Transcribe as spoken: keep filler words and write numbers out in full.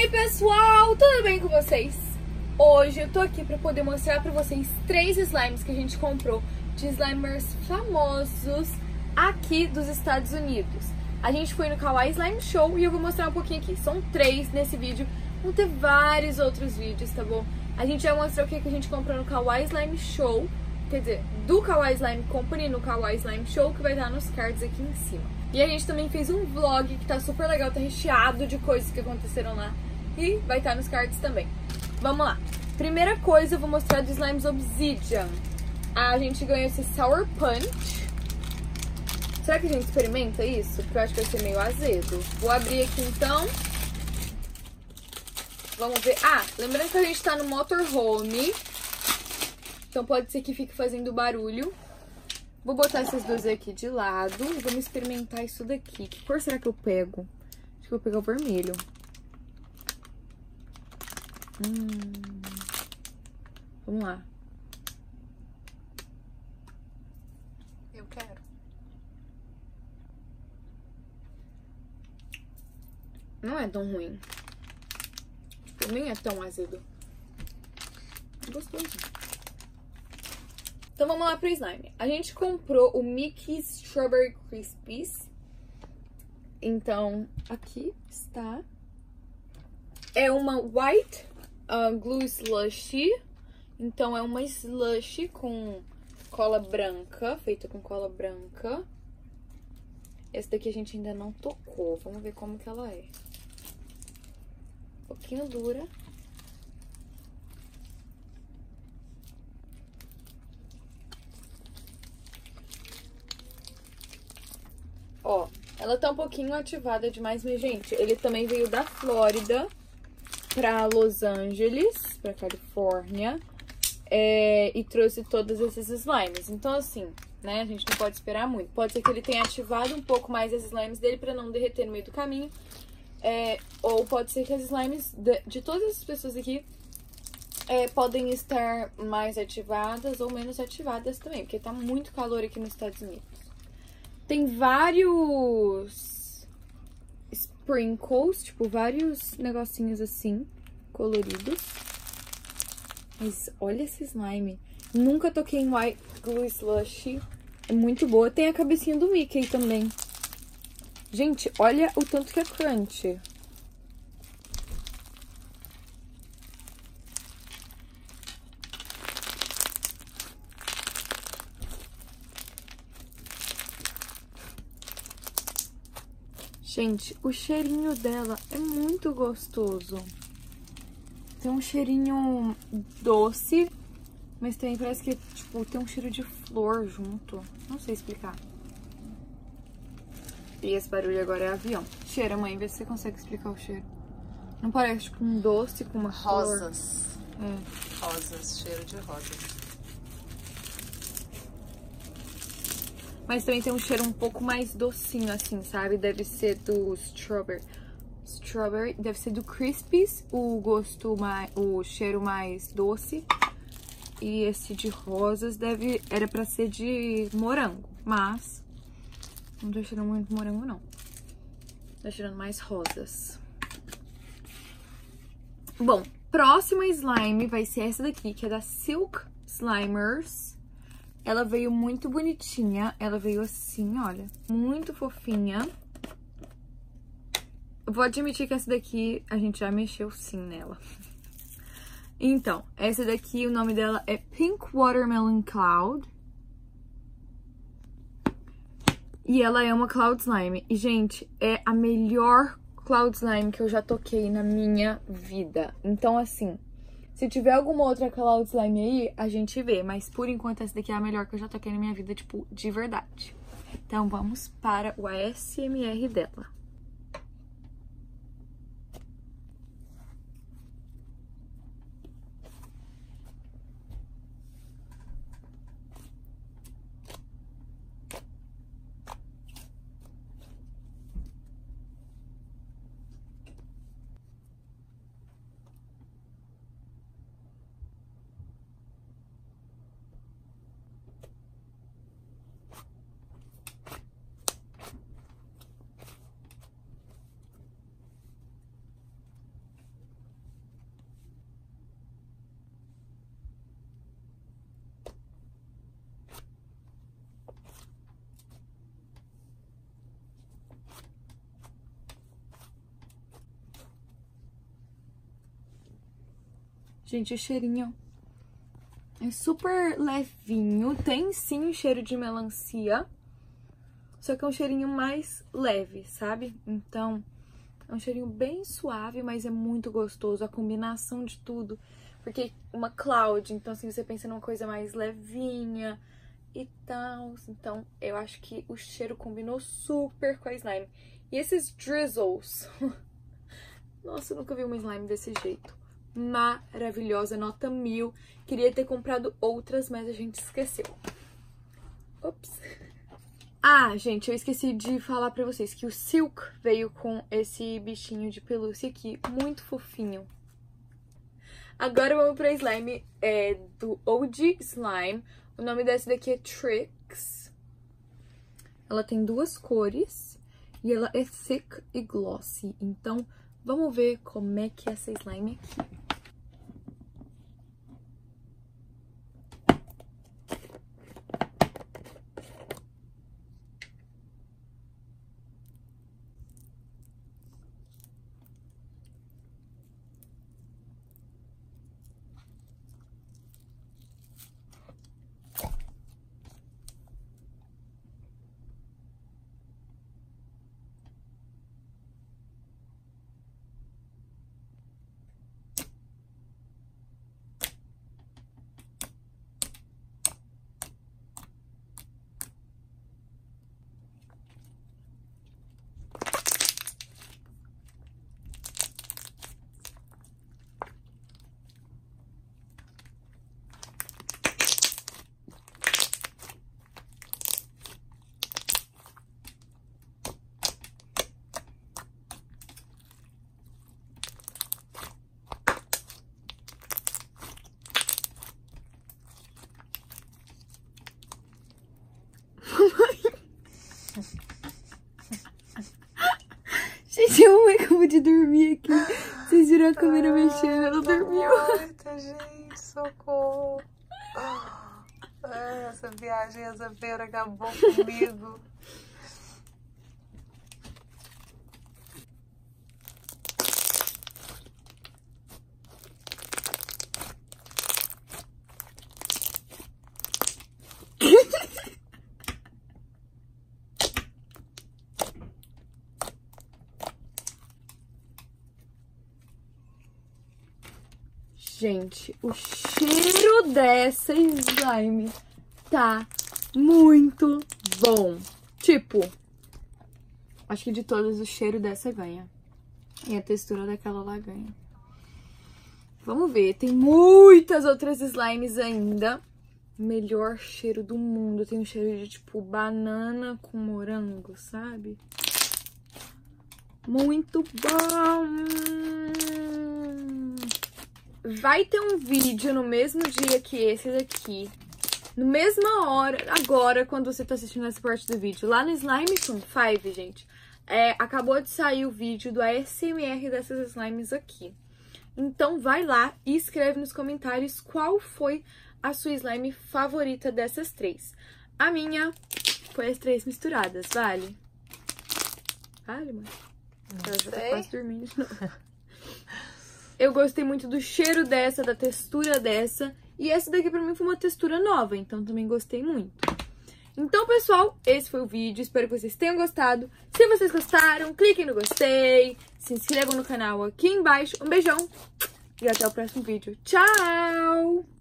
aí, pessoal, tudo bem com vocês? Hoje eu tô aqui pra poder mostrar pra vocês três slimes que a gente comprou de slimers famosos aqui dos Estados Unidos. A gente foi no Kawaii Slime Show e eu vou mostrar um pouquinho aqui. São três nesse vídeo, vão ter vários outros vídeos, tá bom? A gente vai mostrar o que a gente comprou no Kawaii Slime Show, quer dizer, do Kawaii Slime Company no Kawaii Slime Show, que vai estar nos cards aqui em cima. E a gente também fez um vlog que tá super legal, tá recheado de coisas que aconteceram lá e vai estar nos cards também. Vamos lá. Primeira coisa, eu vou mostrar do Slimes Obsidian. A gente ganhou esse Sour Punch. Será que a gente experimenta isso? Porque eu acho que vai ser meio azedo. Vou abrir aqui então. Vamos ver. Ah, lembrando que a gente tá no motorhome. Então pode ser que fique fazendo barulho. Vou botar essas duas aqui de lado e vamos experimentar isso daqui. Que cor será que eu pego? Acho que eu vou pegar o vermelho. Hum. Vamos lá. Eu quero. Não é tão ruim. Tipo, nem é tão azedo. É gostoso. Então vamos lá pro slime. A gente comprou o Mickey's Strawberry Crispies. Então, aqui está. É uma White uh, Glue Slushy. Então é uma slushy com cola branca, feita com cola branca. Essa daqui a gente ainda não tocou. Vamos ver como que ela é. Um pouquinho dura. Ó, ela tá um pouquinho ativada demais, mas, gente, ele também veio da Flórida pra Los Angeles, pra Califórnia, é, e trouxe todos esses slimes. Então, assim, né, a gente não pode esperar muito. Pode ser que ele tenha ativado um pouco mais as slimes dele pra não derreter no meio do caminho, é, ou pode ser que as slimes de, de todas as pessoas aqui é, podem estar mais ativadas ou menos ativadas também, porque tá muito calor aqui nos Estados Unidos. Tem vários sprinkles, tipo, vários negocinhos assim, coloridos. Mas olha esse slime. Nunca toquei em White Glue Slushy. É muito boa. Tem a cabecinha do Mickey também. Gente, olha o tanto que é crunch. Gente, o cheirinho dela é muito gostoso. Tem um cheirinho doce, mas também parece que, tipo, tem um cheiro de flor junto. Não sei explicar. E esse barulho agora é avião. Cheira, mãe, vê se você consegue explicar o cheiro. Não parece, tipo, um doce com uma Rosas. Flor? É. Rosas, cheiro de rosas. Mas também tem um cheiro um pouco mais docinho, assim, sabe? Deve ser do strawberry. Strawberry, deve ser do Crispies, o gosto mais, o cheiro mais doce. E esse de rosas deve, era pra ser de morango, mas não tô cheirando muito morango, não. Tá cheirando mais rosas. Bom, próxima slime vai ser essa daqui, que é da Silk Slimers. Ela veio muito bonitinha, ela veio assim, olha, muito fofinha. Eu vou admitir que essa daqui, a gente já mexeu sim nela. Então, essa daqui, o nome dela é Pink Watermelon Cloud. E ela é uma Cloud Slime. E, gente, é a melhor Cloud Slime que eu já toquei na minha vida. Então, assim, se tiver alguma outra Cloud Slime aí, a gente vê. Mas, por enquanto, essa daqui é a melhor que eu já toquei na minha vida, tipo, de verdade. Então, vamos para o A S M R dela. Gente, o cheirinho é super levinho. Tem sim um cheiro de melancia, só que é um cheirinho mais leve, sabe? Então, é um cheirinho bem suave, mas é muito gostoso. A combinação de tudo, porque uma cloud, então assim, você pensa numa coisa mais levinha e tal. Então, eu acho que o cheiro combinou super com a slime. E esses drizzles... Nossa, eu nunca vi uma slime desse jeito. Maravilhosa, nota mil. Queria ter comprado outras, mas a gente esqueceu. Ops. Ah, gente, eu esqueci de falar pra vocês que o Silk veio com esse bichinho de pelúcia aqui, muito fofinho. Agora vamos pra slime é, do O G Slime. O nome dessa daqui é Tricks. Ela tem duas cores e ela é thick e glossy. Então, vamos ver como é que é essa slime aqui. Gente, eu acabo de dormir aqui. Vocês viram a câmera mexendo, ela dormiu. Morta, gente, socorro. Ah, essa viagem, essa feira acabou comigo. Gente, o cheiro dessa slime tá muito bom. Tipo, acho que de todas o cheiro dessa ganha. E a textura daquela lá ganha. Vamos ver, tem muitas outras slimes ainda. Melhor cheiro do mundo. Tem um cheiro de tipo banana com morango, sabe? Muito bom! Vai ter um vídeo no mesmo dia que esse daqui, no mesma hora, agora, quando você tá assistindo essa parte do vídeo, lá no Slime Fun cinco, gente, é, acabou de sair o vídeo do A S M R dessas slimes aqui. Então vai lá e escreve nos comentários qual foi a sua slime favorita dessas três. A minha foi as três misturadas, vale? Vale, mãe? Não já tá quase dormindo, não. Eu gostei muito do cheiro dessa, da textura dessa. E essa daqui pra mim foi uma textura nova, então também gostei muito. Então, pessoal, esse foi o vídeo. Espero que vocês tenham gostado. Se vocês gostaram, cliquem no gostei. Se inscrevam no canal aqui embaixo. Um beijão e até o próximo vídeo. Tchau!